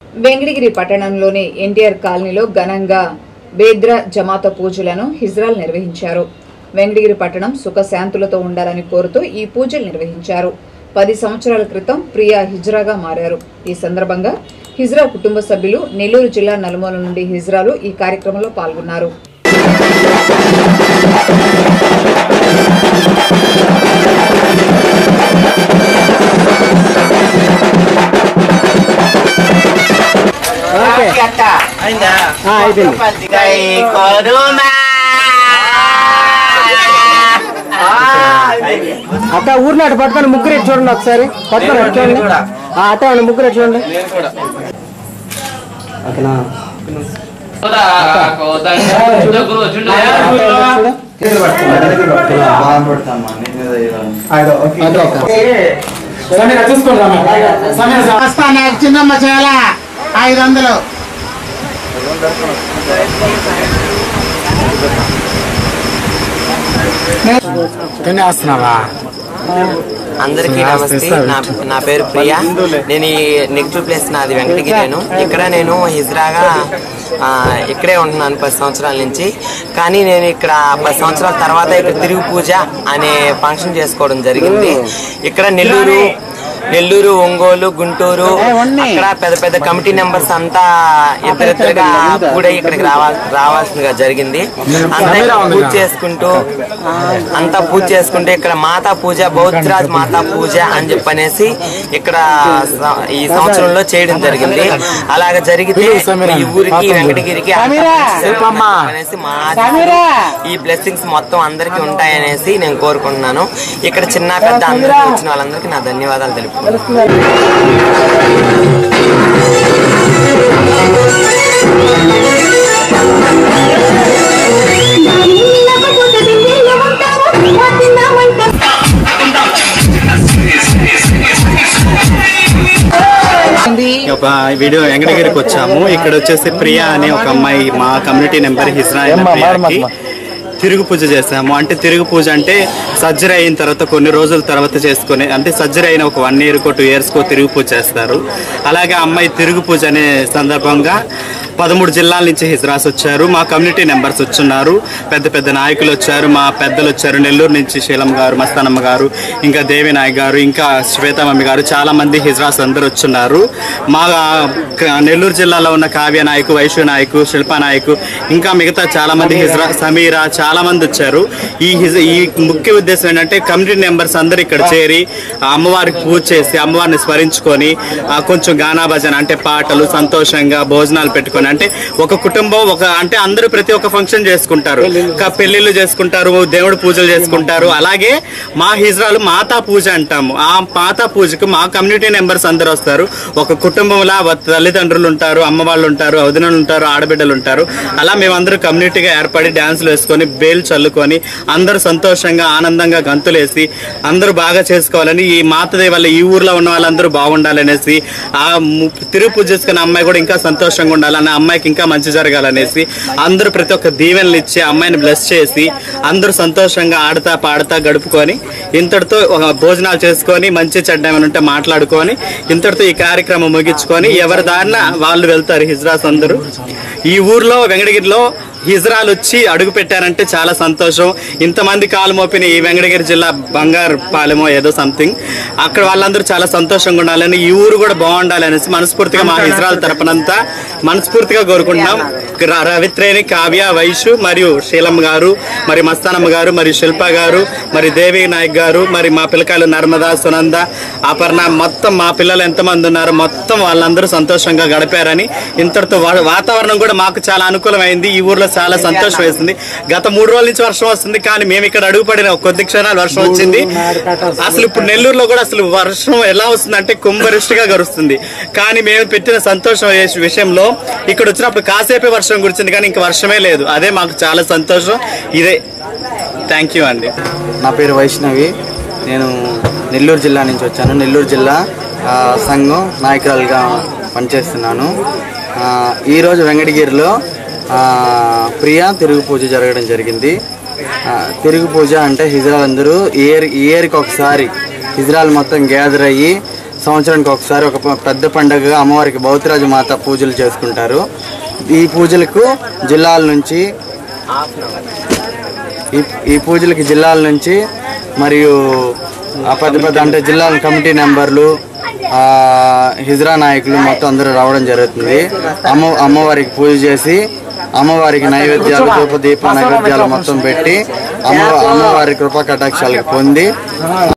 వెంకటగిరి పట్టణంలోని ఎన్టీఆర్ కాలనీలో ఘనంగా బేద్ర జమాత పూజలను హిజ్రాలు నిర్వహించారు. వెంకటగిరి పట్టణం సుఖశాంతులతో ఉండాలని కోరుతూ ఈ పూజలు నిర్వహించారు. 10 సంవత్సరాల క్రితం ప్రియా హిజ్రాగా మారారు. ఈ సందర్భంగా హిజ్రా కుటుంబ సభ్యులు నెల్లూరు జిల్లా నలుమూల నుండి హిజ్రాలు ఈ కార్యక్రమంలో పాల్గొన్నారు. అక్క ఊరిని అటు పట్టుకొని ముగ్గురు చూడండి, ఒకసారి పట్టుకొని చూడండి. అట్ట ముగ్గురు చూడండి. అక్కనా చిన్నమ్మ చాలా 500. అందరికీ నమస్తే. నా పేరు ప్రియా. నేను ఈ నెగిటివ్ ప్లేస్ నాది వెంకటగిరి. ఇక్కడ నేను హిజ్రాగా ఇక్కడే ఉంటున్నాను 10 సంవత్సరాల నుంచి. కానీ నేను ఇక్కడ 10 సంవత్సరాల తర్వాత ఇక్కడ తిరుగు పూజ అనే ఫంక్షన్ చేసుకోవడం జరిగింది. ఇక్కడ నెల్లూరు, ఒంగోలు, గుంటూరు అక్కడ పెద్ద పెద్ద కమిటీ మెంబర్స్ అంతా ఇద్దరిద్దరుగా కూడా ఇక్కడికి రావాల్సిందిగా జరిగింది. అంతా పూజ చేసుకుంటూ ఇక్కడ మాతా పూజ, బౌద్ధరాజ్ మాతా పూజ అని చెప్పనేసి ఇక్కడ ఈ సంవత్సరంలో చేయడం జరిగింది. అలాగ జరిగితే ఈ ఊరికి వెంకటగిరికి అనేసి ఈ బ్లెస్సింగ్స్ మొత్తం అందరికీ ఉంటాయనేసి నేను కోరుకుంటున్నాను. ఇక్కడ చిన్న పెద్ద అందరికీ వచ్చిన వాళ్ళందరికీ నా ధన్యవాదాలు తెలుపు. వీడియో వెంకటగిరికి వచ్చాము. ఇక్కడ వచ్చేసి ప్రియా అనే ఒక అమ్మాయి మా కమ్యూనిటీ నెంబర్ హిజ్రా తిరుగు పూజ చేసాము. అంటే తిరుగు పూజ అంటే సర్జరీ అయిన తర్వాత కొన్ని రోజుల తర్వాత చేసుకుని, అంటే సర్జరీ అయిన ఒక 1 yearకో 2 yearsకో తిరుగు పూజ చేస్తారు. అలాగే అమ్మాయి తిరుగు పూజ అనే సందర్భంగా 13 జిల్లాల నుంచి హిజ్రాస్ వచ్చారు. మా కమ్యూనిటీ మెంబర్స్ వచ్చున్నారు. పెద్ద పెద్ద నాయకులు వచ్చారు, మా పెద్దలు వచ్చారు. నెల్లూరు నుంచి శీలం గారు, మస్తానమ్మ గారు, ఇంకా దేవి నాయక్ గారు, ఇంకా శ్వేతమమ్మి గారు, చాలా మంది హిజ్రాస్ అందరూ వచ్చున్నారు. మా నెల్లూరు జిల్లాలో ఉన్న కావ్య నాయకు, వైశ్వ నాయకు, శిల్పా నాయకు, ఇంకా మిగతా చాలా మంది హిజ్రా, సమీరా, చాలా మంది వచ్చారు. ఈ ముఖ్య ఉద్దేశం ఏంటంటే కమ్యూనిటీ మెంబర్స్ అందరూ ఇక్కడ చేరి అమ్మవారికి పూజ చేసి అమ్మవారిని స్మరించుకొని కొంచెం గానా భజన అంటే పాటలు, సంతోషంగా భోజనాలు పెట్టుకొని, అంటే ఒక కుటుంబం అంటే అందరూ ప్రతి ఒక్క ఫంక్షన్ చేసుకుంటారు, పెళ్లిళ్ళు చేసుకుంటారు, దేవుడు పూజలు చేసుకుంటారు. అలాగే మా హిజ్రాలు మాతా పూజ అంటాము. ఆ మాతా పూజకు మా కమ్యూనిటీ మెంబర్స్ అందరూ వస్తారు. ఒక కుటుంబంలా తల్లిదండ్రులు ఉంటారు, అమ్మ వాళ్ళు ఉంటారు, వదినలు ఉంటారు, ఆడబిడ్డలు ఉంటారు. అలా మేమందరూ కమ్యూనిటీగా ఏర్పడి డ్యాన్సులు వేసుకొని బేలు చల్లుకొని అందరూ సంతోషంగా ఆనందంగా గంతులేసి అందరూ బాగా చేసుకోవాలని, ఈ మాతదేవి వల్ల ఈ ఊర్లో ఉన్న వాళ్ళందరూ బాగుండాలనేసి, ఆ తిరుగు పూజ చేసుకున్న అమ్మాయి కూడా ఇంకా సంతోషంగా ఉండాలని, అమ్మాయికి ఇంకా మంచి జరగాలనేసి అందరూ ప్రతి ఒక్క దీవెనలు ఇచ్చి అమ్మాయిని బ్లెస్ చేసి అందరూ సంతోషంగా ఆడతా పాడతా గడుపుకొని ఇంతటితో భోజనాలు చేసుకొని మంచి చెడ్డ ఏమైనా ఉంటే మాట్లాడుకొని ఇంతటితో ఈ కార్యక్రమం ముగించుకొని ఎవరి దారిన వాళ్ళు వెళ్తారు. హిజ్రాస్ అందరూ ఈ ఊర్లో వెంకటగిరిలో హిజ్రాలు వచ్చి అడుగు పెట్టారంటే చాలా సంతోషం. ఇంతమంది కాలు మోపిన ఈ వెంకటగిరి జిల్లా బంగారు పాలెమో ఏదో సంథింగ్, అక్కడ వాళ్ళందరూ చాలా సంతోషంగా ఉండాలని, ఈ ఊరు కూడా బాగుండాలి అనేసి మనస్ఫూర్తిగా మా హిజ్రాల తరపునంతా మనస్ఫూర్తిగా కోరుకుంటున్నాం. రవిత్రేణి, కావ్య, వైషు మరియు శీలమ్మ గారు, మరి మస్తానమ్మ గారు, మరియు శిల్ప గారు, మరి దేవి నాయక్ గారు, మరి మా పిల్లకాయలు నర్మదా, సునంద, అపర్ణ, మొత్తం మా పిల్లలు ఎంతమంది ఉన్నారు మొత్తం వాళ్ళందరూ సంతోషంగా గడిపారని, ఇంతటితో వాతావరణం కూడా మాకు చాలా అనుకూలమైంది. ఈ ఊర్లో చాలా సంతోషం వేసింది. గత 3 రోజుల నుంచి వర్షం వస్తుంది, కానీ మేము ఇక్కడ అడుగుపడిన కొద్ది క్షణాలు వర్షం వచ్చింది. అసలు ఇప్పుడు నెల్లూరులో కూడా అసలు వర్షం ఎలా వస్తుందంటే కుంభవృష్టిగా గరుస్తుంది. కానీ మేము పెట్టిన సంతోషం విషయంలో ఇక్కడ వచ్చినప్పుడు కాసేపే వర్షం కురిచింది, కానీ ఇంకా వర్షమే లేదు. అదే మాకు చాలా సంతోషం. ఇదే. థ్యాంక్ యూ అండి. నా పేరు వైష్ణవి. నేను నెల్లూరు జిల్లా నుంచి వచ్చాను. నెల్లూరు జిల్లా సంఘం నాయకురాలుగా పనిచేస్తున్నాను. ఈరోజు వెంకటగిరిలో ప్రియా తిరుగు పూజ జరగడం జరిగింది. తిరుగు పూజ అంటే హిజ్రాలందరూ ఇయర్కి ఒకసారి హిజ్రాలు మొత్తం గ్యాదర్ అయ్యి సంవత్సరానికి ఒకసారి ఒక పెద్ద పండుగగా అమ్మవారికి భౌతిరాజు మాత పూజలు చేసుకుంటారు. ఈ పూజలకు జిల్లాల నుంచి మరియు పెద్ద అంటే జిల్లాల కమిటీ మెంబర్లు, హిజ్రా నాయకులు మొత్తం అందరూ రావడం జరుగుతుంది. అమ్మవారికి పూజ చేసి అమ్మవారికి నైవేద్యాలు, ధూప దీప నైవేద్యాలు మొత్తం పెట్టి అమ్మవారి కృపా కటాక్షాలకు పొంది